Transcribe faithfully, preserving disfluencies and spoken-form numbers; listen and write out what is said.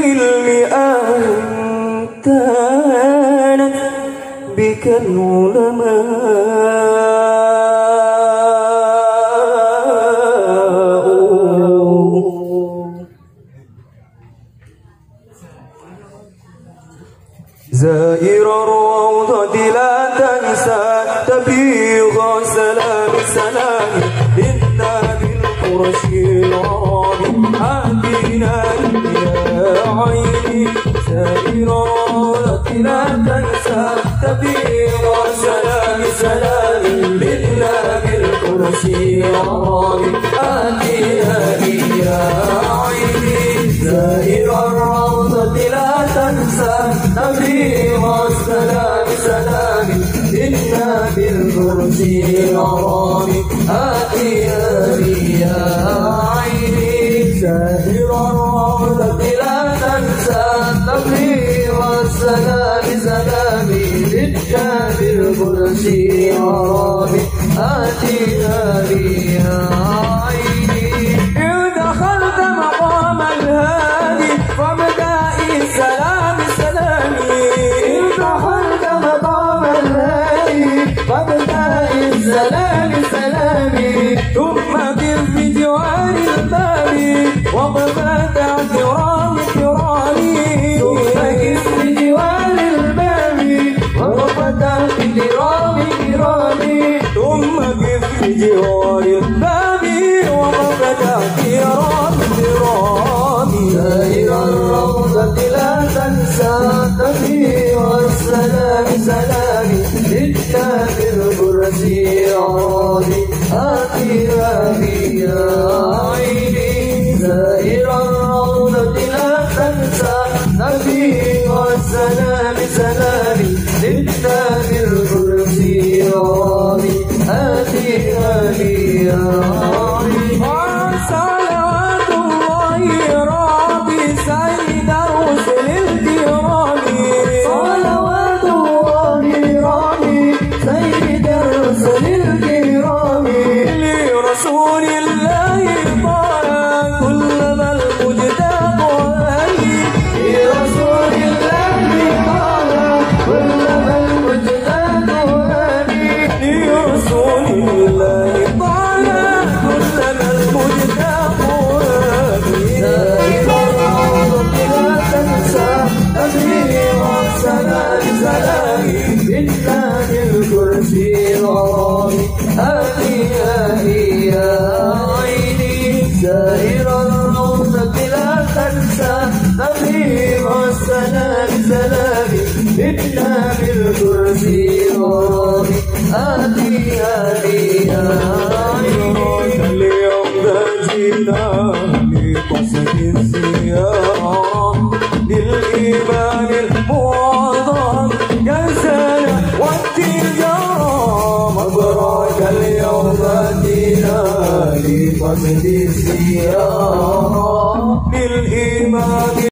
العلم أنتانت بك العلماء زائر الروضة لا تنسى تبليغ سلام سلام للنبي القرشي العربي آتينا يا عيني زائر الروضة لا تنسى تبليغ سلام سلام للنبي القرشي العربي آتينا يا عيني زائر الروضة لا تنسى تبليغ السلام سلام للنبي القرشي العربي آتينا يا عيني زائر الروضة لا تنسى تبليغ السلام سلام للنبي القرشي العربي آتينا يا عيني إذ دخلت مقام الهادي فابدأي سلام سلامي إذ دخلت مقام الهادي فابدأي سلام سلامي ثم كن في جوار الباب وقفت احترام كرامي ثم كن في جوار الباب وقفت احترام كرامي ثم كن في جوار الباب وقفت احترام كرامي زائر الروضة لا تنسى تبليغ السلام سلام للنبي القرشي العربي آتينا يا عيني زائر الروضة لا تنسى تبليغ السلام سلام للنبي القرشي العربي آتينا يا عيني صلوات الله ربي سيد الرسل الكرام صلوات الله ربي سيد الرسل الكرام لرسول الله طال كلما المجدى طالي لرسول الله طال كلما المجدى طالي لرسول الله طال كلما المجدى طالي زائر الروضة لا تنسى تبليغ السلام سلام للنبي القرشي العربي آتينا يا عيني زائر الروضة لا تنسى تبليغ السلام سلام للنبي القرشي العربي آتينا يا عيني اليوم جئنا بقصد الزيارة للإمام المعظم جلسنا والتجارة مبروك اليوم جئنا بقصد الزيارة